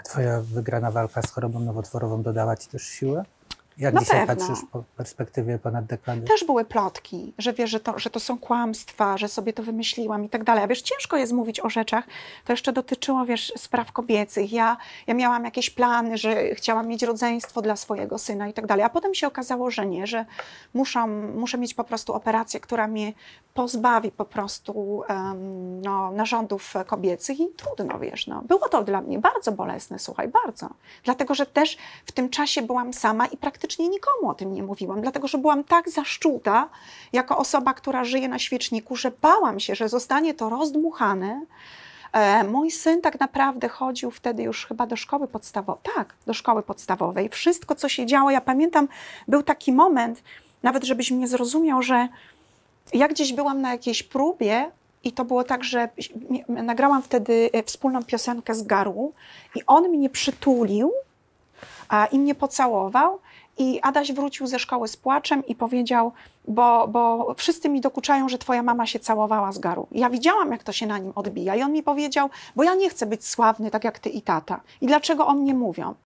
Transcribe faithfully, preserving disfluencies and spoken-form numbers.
Twoja wygrana walka z chorobą nowotworową dodała ci też siłę? Jak Na dzisiaj pewno. patrzysz po perspektywie ponad dekady? Też były plotki, że wiesz, że to, że to są kłamstwa, że sobie to wymyśliłam i tak dalej. A wiesz, ciężko jest mówić o rzeczach, to jeszcze dotyczyło, wiesz, spraw kobiecych. Ja, ja miałam jakieś plany, że chciałam mieć rodzeństwo dla swojego syna i tak dalej, a potem się okazało, że nie, że muszą, muszę mieć po prostu operację, która mnie pozbawi po prostu um, no, narządów kobiecych i trudno, wiesz, no. Było to dla mnie bardzo bolesne, słuchaj, bardzo. Dlatego, że też w tym czasie byłam sama i praktycznie nikomu o tym nie mówiłam, dlatego, że byłam tak zaszczuta jako osoba, która żyje na świeczniku, że bałam się, że zostanie to rozdmuchane. E, mój syn tak naprawdę chodził wtedy już chyba do szkoły podstawowej. Tak, do szkoły podstawowej. Wszystko, co się działo, ja pamiętam, był taki moment, nawet żebyś mnie zrozumiał, że ja gdzieś byłam na jakiejś próbie i to było tak, że nagrałam wtedy wspólną piosenkę z Garu i on mnie przytulił a, i mnie pocałował. I Adaś wrócił ze szkoły z płaczem i powiedział, bo, bo wszyscy mi dokuczają, że twoja mama się całowała z Garu. I ja widziałam, jak to się na nim odbija. I on mi powiedział, bo ja nie chcę być sławny tak jak ty i tata. I dlaczego o mnie mówią?